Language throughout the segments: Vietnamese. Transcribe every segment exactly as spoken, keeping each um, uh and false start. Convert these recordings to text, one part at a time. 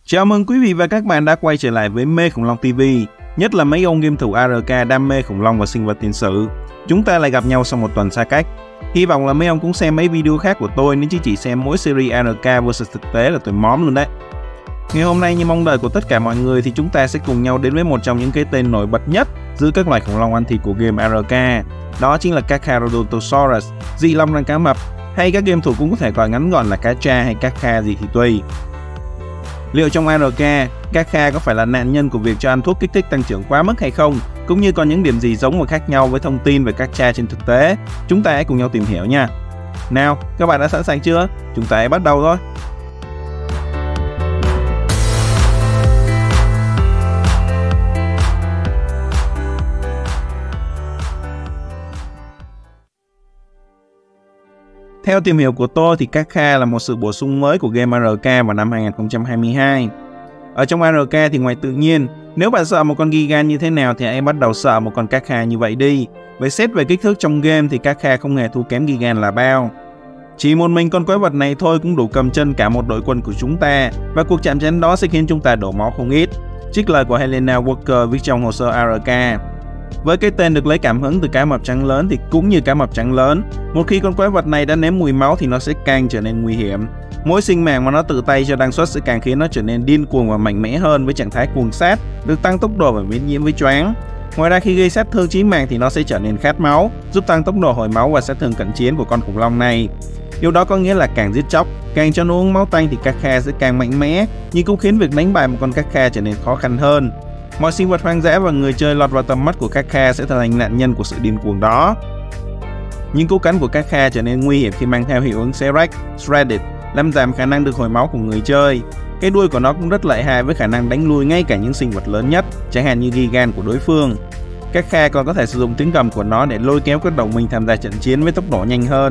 Chào mừng quý vị và các bạn đã quay trở lại với Mê Khủng Long ti vi. Nhất là mấy ông game thủ a rờ ca đam mê khủng long và sinh vật tiền sử. Chúng ta lại gặp nhau sau một tuần xa cách. Hy vọng là mấy ông cũng xem mấy video khác của tôi, nếu chứ chỉ xem mỗi series a rờ ca versus thực tế là tôi móm luôn đấy. Ngày hôm nay như mong đợi của tất cả mọi người thì chúng ta sẽ cùng nhau đến với một trong những cái tên nổi bật nhất giữa các loài khủng long ăn thịt của game a rờ ca. Đó chính là Carcharodontosaurus, dị long răng cá mập, hay các game thủ cũng có thể gọi ngắn gọn là cá tra hay cá kha gì thì tùy. Liệu trong a rờ ca, cá kha có phải là nạn nhân của việc cho ăn thuốc kích thích tăng trưởng quá mức hay không? Cũng như có những điểm gì giống và khác nhau với thông tin về cá tra trên thực tế? Chúng ta hãy cùng nhau tìm hiểu nha. Nào, các bạn đã sẵn sàng chưa? Chúng ta hãy bắt đầu thôi. Theo tìm hiểu của tôi thì cá kha là một sự bổ sung mới của game a rờ ca vào năm hai nghìn không trăm hai mươi hai. Ở trong a rờ ca thì ngoài tự nhiên, nếu bạn sợ một con Gigan như thế nào thì hãy bắt đầu sợ một con cá kha như vậy đi. Với xét về kích thước trong game thì cá kha không hề thua kém Gigan là bao. Chỉ một mình con quái vật này thôi cũng đủ cầm chân cả một đội quân của chúng ta, và cuộc chạm trán đó sẽ khiến chúng ta đổ máu không ít. Trích lời của Helena Walker viết trong hồ sơ a rờ ca. Với cái tên được lấy cảm hứng từ cá mập trắng lớn thì cũng như cá mập trắng lớn, một khi con quái vật này đã nếm mùi máu thì nó sẽ càng trở nên nguy hiểm. Mỗi sinh mạng mà nó tự tay cho đăng xuất sẽ càng khiến nó trở nên điên cuồng và mạnh mẽ hơn với trạng thái cuồng sát, được tăng tốc độ và miễn nhiễm với choáng. Ngoài ra khi gây sát thương chí mạng thì nó sẽ trở nên khát máu, giúp tăng tốc độ hồi máu và sát thương cận chiến của con khủng long này. Điều đó có nghĩa là càng giết chóc, càng cho nó uống máu tanh thì cá kha sẽ càng mạnh mẽ, nhưng cũng khiến việc đánh bại một con cá kha trở nên khó khăn hơn. Mọi sinh vật hoang dã và người chơi lọt vào tầm mắt của cá kha sẽ trở thành nạn nhân của sự điên cuồng đó. Những cú cắn của cá kha trở nên nguy hiểm khi mang theo hiệu ứng Serac, Shredded, làm giảm khả năng được hồi máu của người chơi. Cái đuôi của nó cũng rất lợi hại với khả năng đánh lui ngay cả những sinh vật lớn nhất, chẳng hạn như Gigan của đối phương. Cá kha còn có thể sử dụng tiếng gầm của nó để lôi kéo các đồng minh tham gia trận chiến với tốc độ nhanh hơn.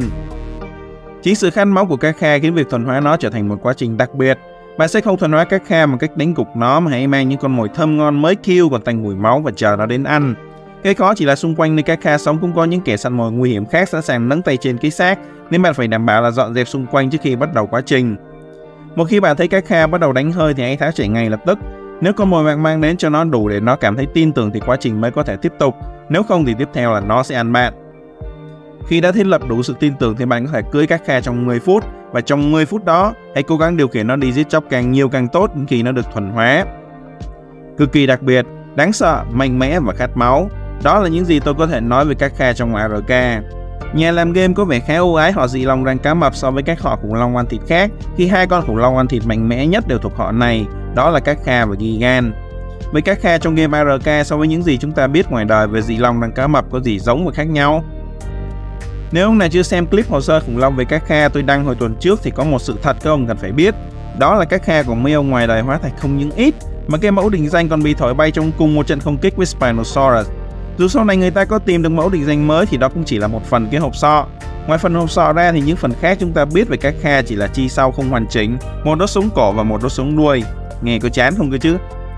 Chính sự khát máu của cá kha khiến việc thuần hóa nó trở thành một quá trình đặc biệt. Bạn sẽ không thuần hóa cá kha bằng cách đánh gục nó, mà hãy mang những con mồi thơm ngon mới kill còn tanh mùi máu và chờ nó đến ăn. Cái khó chỉ là xung quanh nơi cá kha sống cũng có những kẻ săn mồi nguy hiểm khác sẵn sàng nâng tay trên cái xác, nên bạn phải đảm bảo là dọn dẹp xung quanh trước khi bắt đầu quá trình. Một khi bạn thấy cá kha bắt đầu đánh hơi thì hãy tháo chạy ngay lập tức. Nếu con mồi bạn mang đến cho nó đủ để nó cảm thấy tin tưởng thì quá trình mới có thể tiếp tục, nếu không thì tiếp theo là nó sẽ ăn bạn. Khi đã thiết lập đủ sự tin tưởng thì bạn có thể cưỡi cá kha trong mười phút, và trong mười phút đó, hãy cố gắng điều khiển nó đi giết chóc càng nhiều càng tốt đến khi nó được thuần hóa. Cực kỳ đặc biệt, đáng sợ, mạnh mẽ và khát máu. Đó là những gì tôi có thể nói về cá kha trong a rờ ca. Nhà làm game có vẻ khá ưu ái họ dị long răng cá mập so với các họ khủng long ăn thịt khác, khi hai con khủng long ăn thịt mạnh mẽ nhất đều thuộc họ này, đó là cá kha và Gigan. Với cá kha trong game a rờ ca so với những gì chúng ta biết ngoài đời về dị long răng cá mập có gì giống và khác nhau? Nếu ông nào chưa xem clip hồ sơ khủng long về cá kha tôi đăng hồi tuần trước thì có một sự thật các ông cần phải biết. Đó là cá kha của mấy ông ngoài đời hóa thạch không những ít, mà cái mẫu định danh còn bị thổi bay trong cùng một trận không kích với Spinosaurus. Dù sau này người ta có tìm được mẫu định danh mới thì đó cũng chỉ là một phần cái hộp sọ. Ngoài phần hộp sọ ra thì những phần khác chúng ta biết về cá kha chỉ là chi sau không hoàn chỉnh, một đốt sống cổ và một đốt sống đuôi. Nghe có chán không cơ chứ?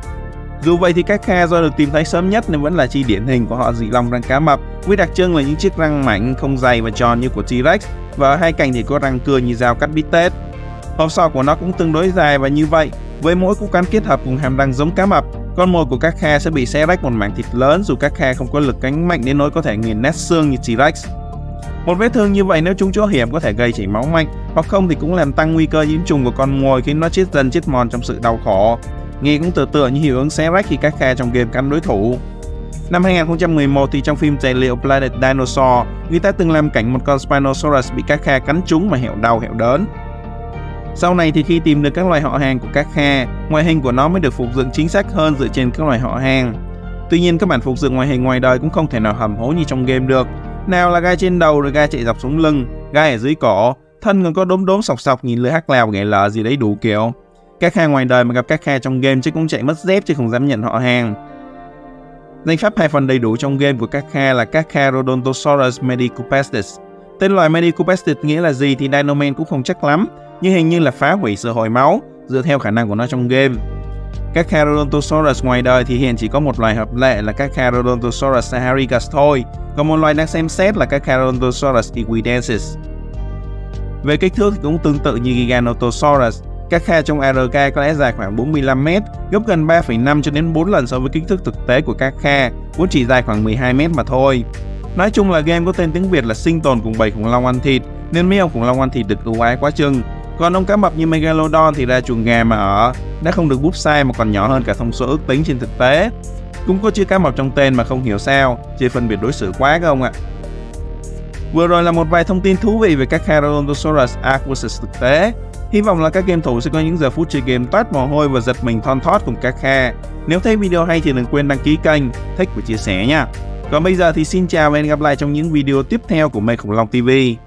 Dù vậy thì cá kha do được tìm thấy sớm nhất nên vẫn là chi điển hình của họ dị long răng cá mập, với đặc trưng là những chiếc răng mảnh không dày và tròn như của T-Rex, và ở hai cạnh thì có răng cưa như dao cắt bít tết. Hộp sọ của nó cũng tương đối dài, và như vậy, với mỗi cú cắn kết hợp cùng hàm răng giống cá mập, con mồi của cá kha sẽ bị xé rách một mảng thịt lớn dù cá kha không có lực cắn mạnh đến nỗi có thể nghiền nát xương như T-Rex. Một vết thương như vậy nếu trúng chỗ hiểm có thể gây chảy máu mạnh, hoặc không thì cũng làm tăng nguy cơ nhiễm trùng của con mồi khiến nó chết dần chết mòn trong sự đau khổ. Nghe cũng tựa tựa như hiệu ứng xé rách khi cá kha trong game cắn đối thủ. Năm hai nghìn không trăm mười một thì trong phim tài liệu Planet Dinosaur, người ta từng làm cảnh một con Spinosaurus bị cá kha cắn trúng mà hẹo đau hẹo đớn. Sau này thì khi tìm được các loài họ hàng của cá kha, ngoại hình của nó mới được phục dựng chính xác hơn dựa trên các loài họ hàng. Tuy nhiên các bản phục dựng ngoại hình ngoài đời cũng không thể nào hầm hố như trong game được. Nào là gai trên đầu rồi gai chạy dọc xuống lưng, gai ở dưới cổ, thân còn có đốm đốm sọc sọc nhìn lưỡi hắc lao ghẻ lở gì đấy đủ kiểu. Cá kha ngoài đời mà gặp cá kha trong game chứ cũng chạy mất dép chứ không dám nhận họ hàng. Danh pháp hai phần đầy đủ trong game của cá kha là Carcharodontosaurus medicupestis. Tên loài medicupestis nghĩa là gì thì Dinoman cũng không chắc lắm, nhưng hình như là phá hủy sự hồi máu, dựa theo khả năng của nó trong game. Carcharodontosaurus ngoài đời thì hiện chỉ có một loài hợp lệ là Carcharodontosaurus saharicus thôi, còn một loài đang xem xét là Carcharodontosaurus equidensis. Về kích thước thì cũng tương tự như Giganotosaurus, Các kha trong a rờ ca có lẽ dài khoảng bốn mươi lăm mét, gấp gần ba phẩy năm cho đến bốn lần so với kích thước thực tế của các kha, vốn chỉ dài khoảng mười hai mét mà thôi. Nói chung là game có tên tiếng Việt là Sinh tồn cùng bầy khủng long ăn thịt, nên mấy ông khủng long ăn thịt được ưu ái quá chừng. Còn ông cá mập như Megalodon thì ra chuồng gà mà ở, đã không được búp size mà còn nhỏ hơn cả thông số ước tính trên thực tế. Cũng có chữ cá mập trong tên mà không hiểu sao, chỉ phân biệt đối xử quá các ông ạ. Vừa rồi là một vài thông tin thú vị về các Chaerontosaurus Ark versus thực tế. Hy vọng là các game thủ sẽ có những giờ phút chơi game toát mồ hôi và giật mình thon thót cùng các kha. Nếu thấy video hay thì đừng quên đăng ký kênh, thích và chia sẻ nha. Còn bây giờ thì xin chào và hẹn gặp lại trong những video tiếp theo của Mây Khủng Long ti vi.